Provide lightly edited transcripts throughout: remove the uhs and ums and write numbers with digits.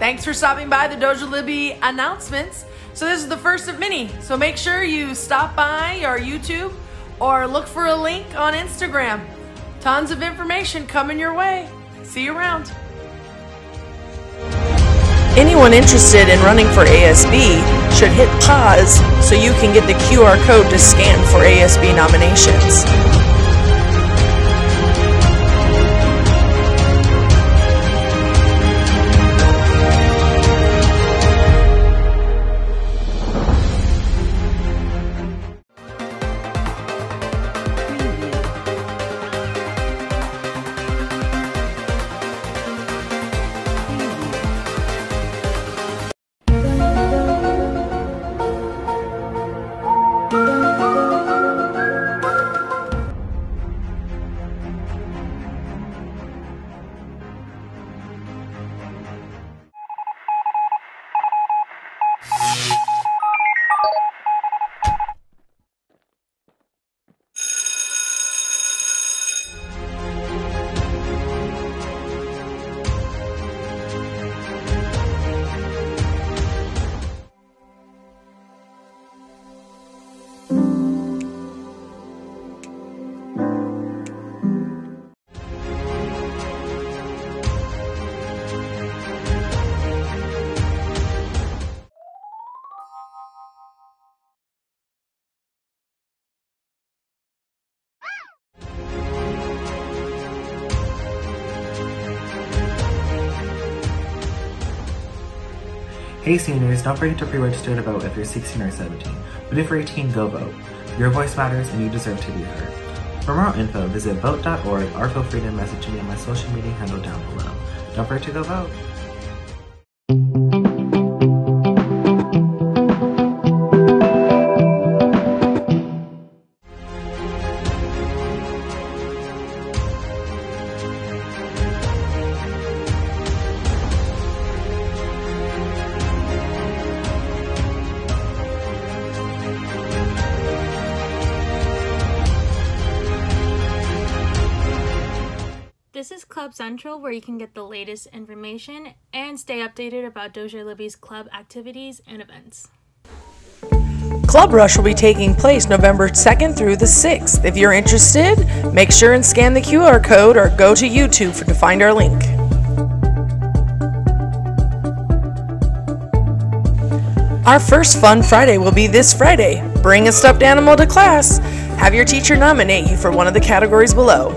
Thanks for stopping by the Doja Libby announcements. So this is the first of many. So make sure you stop by our YouTube or look for a link on Instagram. Tons of information coming your way. See you around. Anyone interested in running for ASB should hit pause so you can get the QR code to scan for ASB nominations. Hey seniors, don't forget to pre-register to vote if you're 16 or 17, but if you're 18, go vote. Your voice matters and you deserve to be heard. For more info, visit vote.org or feel free to message me on my social media handle down below. Don't forget to go vote. This is Club Central, where you can get the latest information and stay updated about Doja Libby's club activities and events. Club Rush will be taking place November 2nd through the 6th. If you're interested, make sure and scan the QR code or go to YouTube to find our link. Our first Fun Friday will be this Friday. Bring a stuffed animal to class. Have your teacher nominate you for one of the categories below.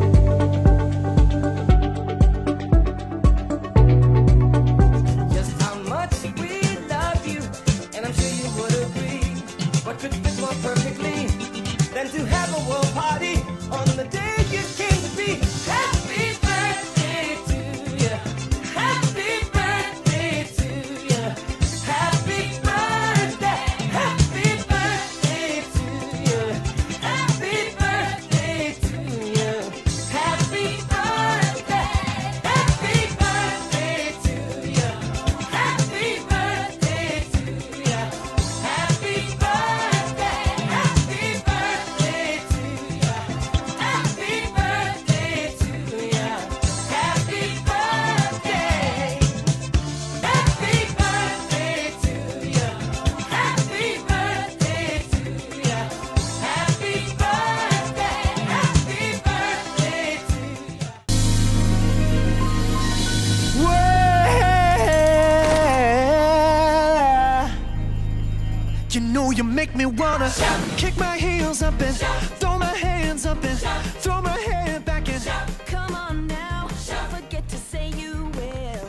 You know you make me wanna kick my heels up and throw my hands up and throw my head back and come on now, forget to say you will.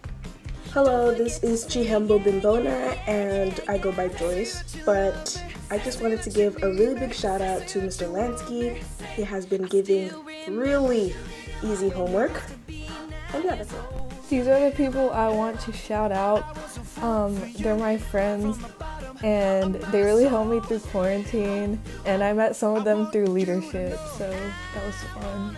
Hello, this is Chihembo Bimbona and I go by Joyce, but I just wanted to give a really big shout out to Mr. Lansky. He has been giving really easy homework. And yeah, that's it. These are the people I want to shout out. They're my friends and they really helped me through quarantine, and I met some of them through leadership, so that was fun.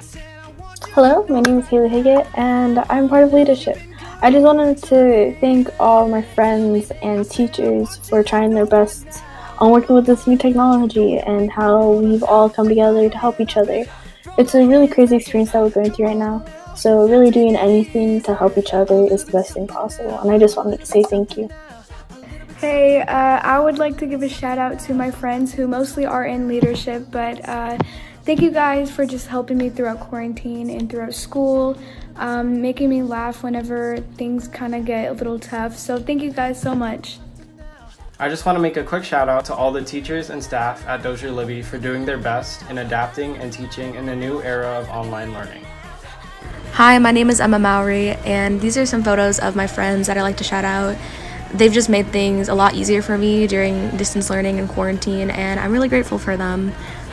Hello, my name is Haley Higgett and I'm part of leadership. I just wanted to thank all my friends and teachers for trying their best on working with this new technology and how we've all come together to help each other. it's a really crazy experience that we're going through right now. So really doing anything to help each other is the best thing possible. And I just wanted to say thank you. Hey, I would like to give a shout out to my friends who mostly are in leadership, but thank you guys for just helping me throughout quarantine and throughout school, making me laugh whenever things kind of get a little tough. So thank you guys so much. I just want to make a quick shout out to all the teachers and staff at Dozier Libby for doing their best in adapting and teaching in the new era of online learning. Hi, my name is Emma Mowry, and these are some photos of my friends that I like to shout out. They've just made things a lot easier for me during distance learning and quarantine, and I'm really grateful for them.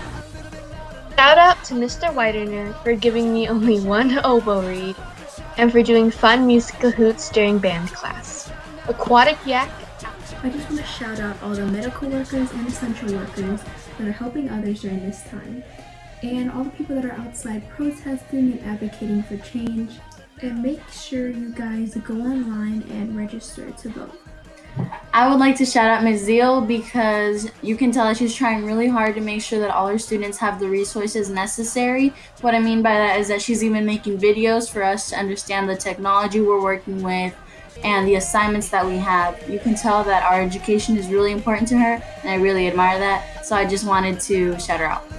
Shout out to Mr. Widener for giving me only one oboe read, and for doing fun musical hoots during band class. Aquatic Yak. I just want to shout out all the medical workers and essential workers that are helping others during this time, and all the people that are outside protesting and advocating for change. And make sure you guys go online and register to vote. I would like to shout out Ms. Zeal because you can tell that she's trying really hard to make sure that all her students have the resources necessary. What I mean by that is that she's even making videos for us to understand the technology we're working with and the assignments that we have. You can tell that our education is really important to her, and I really admire that. So I just wanted to shout her out.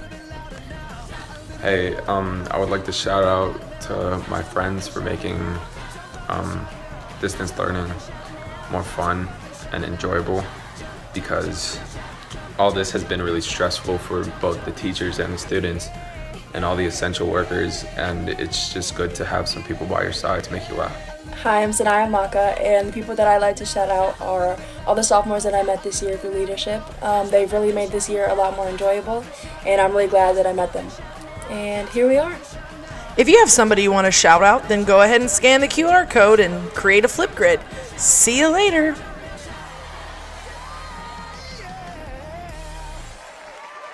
Hey, I would like to shout out to my friends for making distance learning more fun and enjoyable, because all this has been really stressful for both the teachers and the students and all the essential workers, and it's just good to have some people by your side to make you laugh. Hi, I'm Sanaya Maka, and the people that I like to shout out are all the sophomores that I met this year through leadership. They've really made this year a lot more enjoyable, and I'm really glad that I met them. And here we are. If you have somebody you want to shout out, then go ahead and scan the QR code and create a Flipgrid. See you later.